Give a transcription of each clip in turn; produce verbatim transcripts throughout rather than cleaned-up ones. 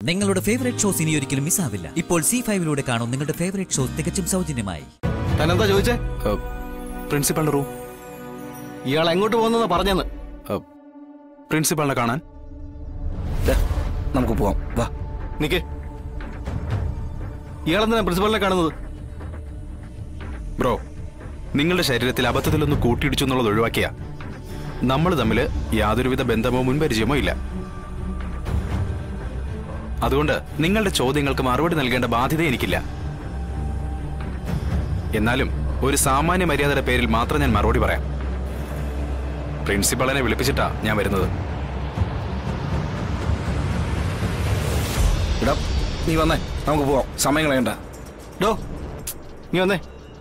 നിങ്ങളുടെ favourite shows ഇനി ഒരിക്കലും മിസ്സാവില്ല. ഇപ്പോൾ സി ഫൈവിലൂടെ കാണും നിങ്ങളുടെ ഫേവറേറ്റ് ഷോസ് തികച്ചും സൗജന്യമായി. താനെന്താ ചോദിച്ചേ? പ്രിൻസിപ്പളിന്റെ റൂം. ഇയാൾ എങ്ങോട്ട് പോകുന്നെന്ന് പറഞ്ഞെന്ന്. പ്രിൻസിപ്പളിനെ കാണാൻ നമുക്ക് പോവാം. വാ നിക്ക്. ഇയാളെന്തിനാ പ്രിൻസിപ്പളിനെ കാണുന്നത്? ബ്രോ, നിങ്ങളുടെ ശരീരത്തിൽ അബദ്ധത്തിലൊന്ന് കൂട്ടിയിടിച്ചു എന്നുള്ളത് ഒഴിവാക്കിയ നമ്മൾ തമ്മിൽ യാതൊരുവിധ ബന്ധമോ മുൻപരിചയമോ ഇല്ല. അതുകൊണ്ട് നിങ്ങളുടെ ചോദ്യങ്ങൾക്ക് മറുപടി നൽകേണ്ട ബാധ്യത എനിക്കില്ല. എന്നാലും ഒരു സാമാന്യ മര്യാദയുടെ പേരിൽ മാത്രം ഞാൻ മറുപടി പറയാം. പ്രിൻസിപ്പളിനെ വിളിപ്പിച്ചിട്ടാ ഞാൻ വരുന്നത്. എടാ നീ വന്നേ, നമുക്ക് പോവാം. സമയം കളയണ്ട. ഡോ നീ വന്നേ.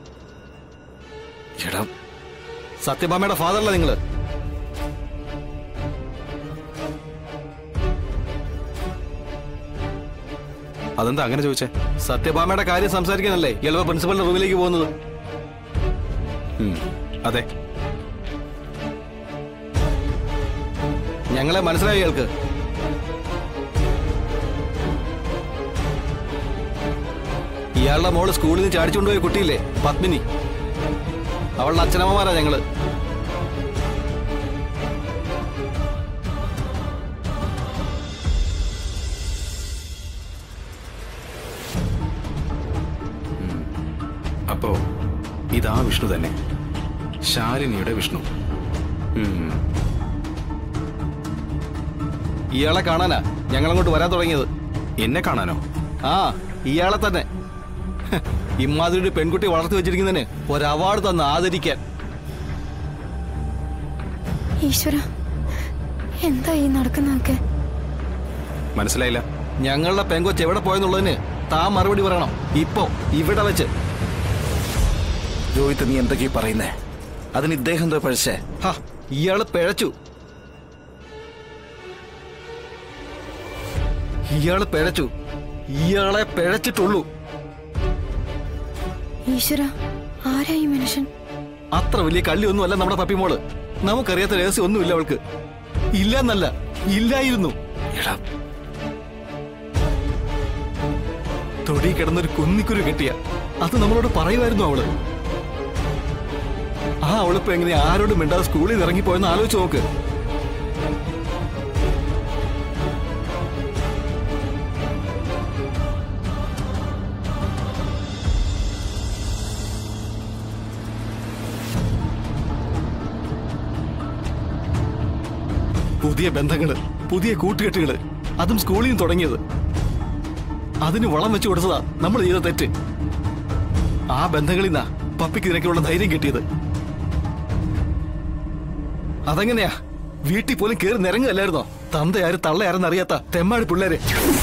എടാ സത്യഭാമയുടെ ഫാദറല്ല നിങ്ങള്? അതെന്താ അങ്ങനെ ചോദിച്ചേ? സത്യഭാമയുടെ കാര്യം സംസാരിക്കാനല്ലേ ഇയാൾ പ്രിൻസിപ്പലിന്റെ റൂമിലേക്ക് പോകുന്നത്? അതെ, ഞങ്ങളെ മനസ്സിലായി ഇയാൾക്ക്. ഇയാളുടെ മോള് സ്കൂളിൽ നിന്ന് ചാടിച്ചുകൊണ്ടുപോയ കുട്ടിയില്ലേ പത്മിനി, അവളുടെ അച്ഛനമ്മമാരാ ഞങ്ങള്. അപ്പോ ഇതാ വിഷ്ണു തന്നെ, ശാലിനിയുടെ വിഷ്ണു. ഇയാളെ കാണാനാ ഞങ്ങളങ്ങോട്ട് വരാൻ തുടങ്ങിയത്. എന്നെ കാണാനോ? ആ, ഇയാളെ തന്നെ. ഇമ്മാതിരി പെൺകുട്ടി വളർത്തി വെച്ചിരിക്കുന്നതിന് ഒരു അവാർഡ് തന്ന് ആദരിക്കാൻ. ഈശ്വര, എന്താ ഈ നടക്കുന്നതൊക്കെ? മനസ്സിലായില്ല. ഞങ്ങളുടെ പെങ്കൊച്ച് എവിടെ പോയെന്നുള്ളതിന് താൻ മറുപടി പറയണം. ഇപ്പോ ഇവിടെ വെച്ച്. രോഹിത്, നീ എന്തൊക്കെയാ പറയുന്നേ? അതിന് ഇദ്ദേഹം എന്തോ പഴിച്ചേ? ഹാ, ഇയാള് പിഴച്ചു. ഇയാള് പിഴച്ചു. ഇയാളെ പിഴച്ചിട്ടുള്ളൂ. ഈശ്വര, ആരായി മനുഷ്യൻ? അത്ര വലിയ കള്ളിയൊന്നുമല്ല നമ്മുടെ പപ്പിമോള്. നമുക്കറിയാത്ത രഹസ്യം ഒന്നുമില്ല അവൾക്ക്. ഇല്ലെന്നല്ല, ഇല്ലായിരുന്നു. തൊടി കിടന്നൊരു കുന്നിക്കുരു കെട്ടിയ അത് നമ്മളോട് പറയുമായിരുന്നു അവള്. ആ അവളിപ്പോ എങ്ങനെ ആരോടും മിണ്ടാതെ സ്കൂളിൽ നിന്ന് ഇറങ്ങിപ്പോയെന്ന് ആലോചിച്ച് നോക്ക്. പുതിയ ബന്ധങ്ങള്, പുതിയ കൂട്ടുകെട്ടുകള്, അതും സ്കൂളിൽ നിന്ന് തുടങ്ങിയത്. അതിന് വളം വെച്ചു കൊടുത്തതാ നമ്മൾ ചെയ്ത തെറ്റ്. ആ ബന്ധങ്ങളിൽ നിന്നാ പപ്പിക്ക് ഇതിനൊക്കെയുള്ള ധൈര്യം കിട്ടിയത്. അതെങ്ങനെയാ? വീട്ടിൽ പോലും കയറി നിരങ്ങുകയല്ലായിരുന്നോ? തന്തയാരും തള്ളയാരെന്ന് അറിയാത്ത തെമ്മാടി പിള്ളേര്.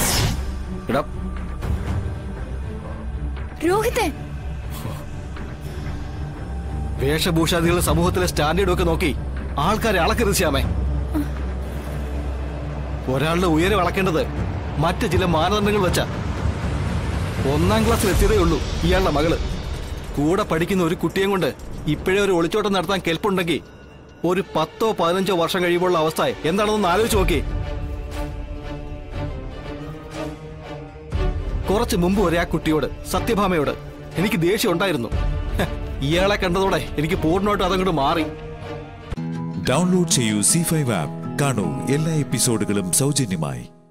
രോഹിതേ, വേഷഭൂഷാദികളുടെ സമൂഹത്തിലെ സ്റ്റാൻഡേർഡും ഒക്കെ നോക്കി ആൾക്കാരെ അളക്കരുത് ശ്യാമേ. ഒരാളുടെ ഉയരം അളക്കേണ്ടത് മറ്റു ചില മാനദണ്ഡങ്ങൾ വെച്ചാ. ഒന്നാം ക്ലാസ്സിൽ എത്തിയതേ ഉള്ളൂ ഇയാളുടെ മകള്. കൂടെ പഠിക്കുന്ന ഒരു കുട്ടിയെ കൊണ്ട് ഇപ്പോഴേ ഒരു ഒളിച്ചോട്ടം നടത്താൻ കെൽപ്പുണ്ടെങ്കിൽ ഒരു പത്തോ പതിനഞ്ചോ വർഷം കഴിയുമ്പോഴുള്ള അവസ്ഥ എന്താണെന്നൊന്ന് ആലോചിച്ച് നോക്കി. കുറച്ച് മുമ്പ് വരെ ആ കുട്ടിയോട്, സത്യഭാമയോട് എനിക്ക് ദേഷ്യം ഉണ്ടായിരുന്നു. ഇയാളെ കണ്ടതോടെ എനിക്ക് പൂർണ്ണമായിട്ട് അതങ്ങോട്ട് മാറി. ഡൗൺലോഡ് ചെയ്യൂ സി ഫൈവ് ആപ്പ്. കാണൂ എല്ലാ എപ്പിസോഡുകളും സൗജന്യമായി.